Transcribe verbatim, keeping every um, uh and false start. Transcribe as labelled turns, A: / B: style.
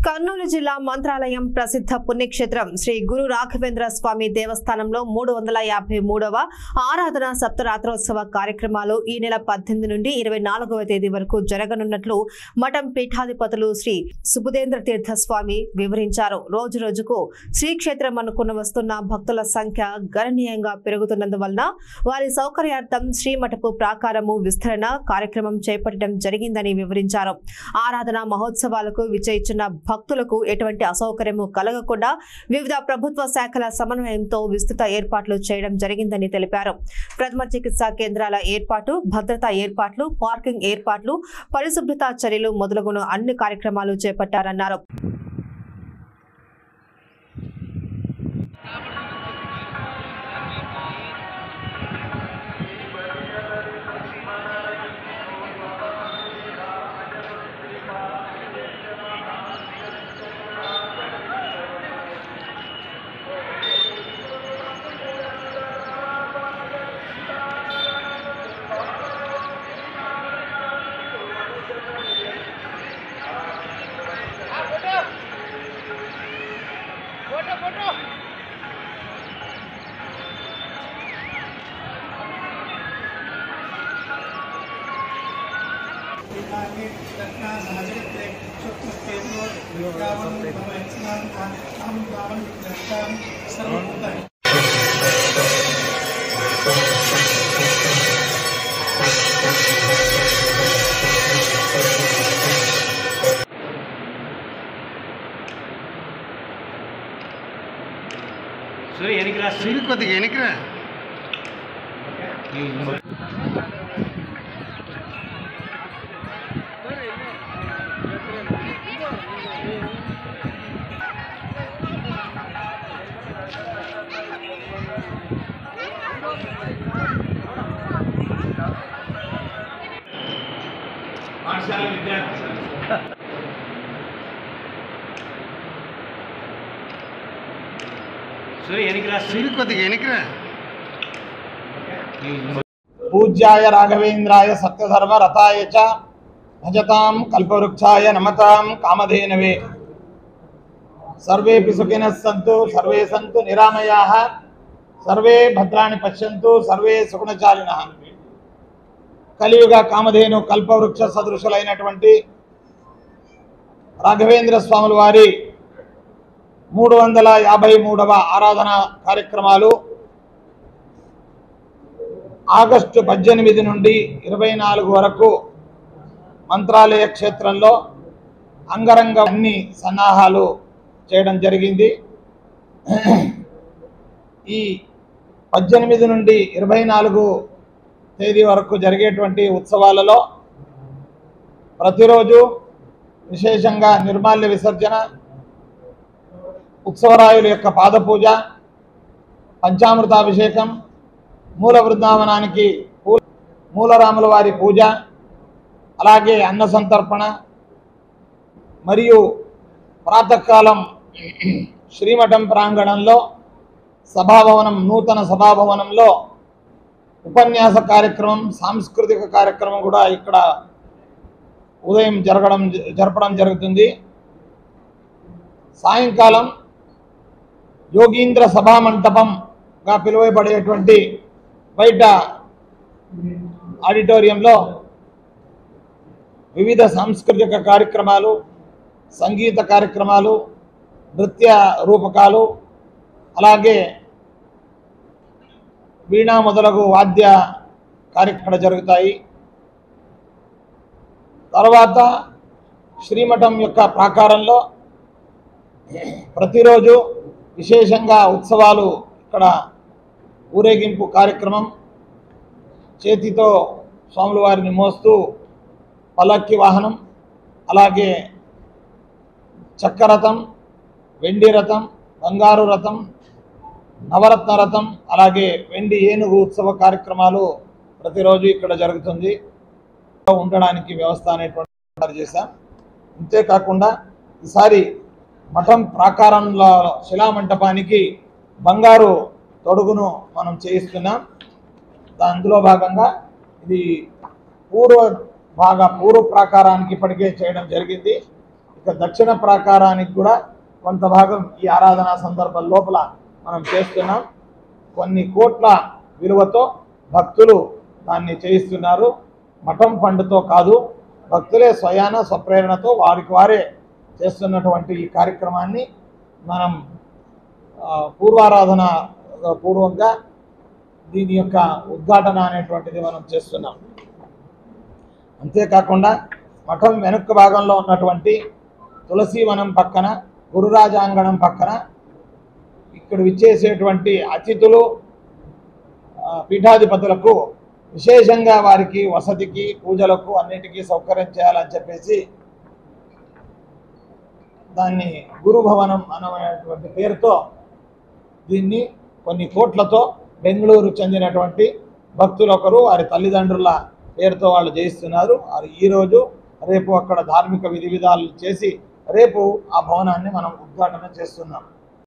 A: కర్నూలు జిల్లా మంత్రాలయం ప్రసిద్ధ పుణ్యక్షేత్రం శ్రీ గురు రాఘవేంద్ర స్వామి దేవస్థానంలో మూడు వందల యాభై మూడవ ఆరాధన సప్తరాత్రోత్సవ కార్యక్రమాలు ఈ నెల పద్దెనిమిది నుండి ఇరవై నాలుగవ తేదీ వరకు జరగనున్నట్లు మఠం పీఠాధిపతులు శ్రీ సుబుధేంద్ర తీర్థ స్వామి వివరించారు. రోజు రోజుకు శ్రీక్షేత్రం అనుకున్న వస్తున్న భక్తుల సంఖ్య గణనీయంగా పెరుగుతున్నందువలన వారి సౌకర్యార్థం శ్రీమఠపు ప్రాకారము విస్తరణ కార్యక్రమం చేపట్టడం జరిగిందని వివరించారు. ఆరాధన మహోత్సవాలకు విజయించిన భక్తులకు ఎటువంటి అసౌకర్యము కలగకుండా వివిధ ప్రభుత్వ శాఖల సమన్వయంతో విస్తృత ఏర్పాట్లు చేయడం జరిగిందని తెలిపారు. ప్రథమ చికిత్సా కేంద్రాల ఏర్పాటు, భద్రతా ఏర్పాట్లు, పార్కింగ్ ఏర్పాట్లు, పరిశుభ్రత చర్యలు మొదలగున అన్ని కార్యక్రమాలు చేపట్టారన్నారు.
B: కొద్దిగా ఎనికిరా
C: పాఠశాల విద్యార్థి
D: पूज्याय राघवेन्द्राय सत्यधर्म रताय च भजतां कल्पवृक्षाय नमतां कामधेनवे सर्वेपि सुखिनः सन्तु सर्वे सन्तु निरामयाः सर्वे भद्राणि पश्यन्तु सर्वे सुगुणचारिणः కలియుగ కామధేను కల్పవృక్ష సదృశులైనటువంటి రాఘవేంద్ర స్వాముల వారి మూడు వందల యాభై మూడవ ఆరాధన కార్యక్రమాలు ఆగస్టు పద్దెనిమిది నుండి ఇరవై నాలుగు వరకు మంత్రాలయ క్షేత్రంలో అంగరంగ అన్ని సన్నాహాలు చేయడం జరిగింది. ఈ పద్దెనిమిది నుండి ఇరవై నాలుగు తేదీ వరకు జరిగేటువంటి ఉత్సవాలలో ప్రతిరోజు విశేషంగా నిర్మాల్య విసర్జన, ఉత్సవరాయుల యొక్క పాదపూజ, పంచామృతాభిషేకం, మూల బృందావనానికి మూలరాముల వారి పూజ, అలాగే అన్న సంతర్పణ మరియు ప్రాతకాలం శ్రీమఠం ప్రాంగణంలో సభాభవనం నూతన సభాభవనంలో ఉపన్యాస కార్యక్రమం, సాంస్కృతిక కార్యక్రమం కూడా ఇక్కడ ఉదయం జరగడం జరపడం జరుగుతుంది. సాయంకాలం యోగీంద్ర సభా మంటపంగా పిలువబడేటువంటి బయట ఆడిటోరియంలో వివిధ సాంస్కృతిక కార్యక్రమాలు, సంగీత కార్యక్రమాలు, నృత్య రూపకాలు, అలాగే వీణా మొదలగు వాద్య కార్యక్రమాలు జరుగుతాయి. తర్వాత శ్రీమఠం యొక్క ప్రాకారంలో ప్రతిరోజు విశేషంగా ఉత్సవాలు, ఇక్కడ ఊరేగింపు కార్యక్రమం, చేతితో స్వాముల వారిని మోస్తూ పల్లక్కి వాహనం, అలాగే చక్రరథం, వెండి రథం, బంగారు రథం, నవరత్న రథం, అలాగే వెండి ఏనుగు ఉత్సవ కార్యక్రమాలు ప్రతిరోజు ఇక్కడ జరుగుతుంది. ఉండడానికి వ్యవస్థ అనేటువంటి ఏర్పాటు చేశాం. అంతేకాకుండా ఈసారి మఠం ప్రాకారంలో శిలామంటపానికి బంగారు తొడుగును మనం చేయిస్తున్నాం. అందులో భాగంగా ఇది పూర్వ భాగ పూర్వ ప్రాకారానికి ఇప్పటికే చేయడం జరిగింది. ఇక దక్షిణ ప్రాకారానికి కూడా కొంత భాగం ఈ ఆరాధనా సందర్భం లోపల మనం చేస్తున్నాం. కొన్ని కోట్ల విలువతో భక్తులు దాన్ని చేయిస్తున్నారు. మఠం ఫండ్తో కాదు, భక్తులే స్వయాన స్వప్రేరణతో వారికి వారే చేస్తున్నటువంటి ఈ కార్యక్రమాన్ని మనం పూర్వారాధన పూర్వంగా దీని యొక్క ఉద్ఘాటన అనేటువంటిది మనం చేస్తున్నాం. అంతేకాకుండా మఠం వెనుక భాగంలో ఉన్నటువంటి తులసీవనం పక్కన, గురురాజాంగణం పక్కన ఇక్కడ విచ్చేసేటువంటి అతిథులు పీఠాధిపతులకు విశేషంగా వారికి వసతికి, పూజలకు అన్నిటికీ సౌకర్యం చేయాలని చెప్పేసి దాన్ని గురుభవనం అనేటువంటి పేరుతో దీన్ని కొన్ని కోట్లతో బెంగళూరు చెందినటువంటి భక్తులు ఒకరు వారి తల్లిదండ్రుల పేరుతో వాళ్ళు చేయిస్తున్నారు. వారు ఈరోజు రేపు అక్కడ ధార్మిక విధి విధాలు చేసి రేపు ఆ భవనాన్ని మనం ఉద్ఘాటన చేస్తున్నాం.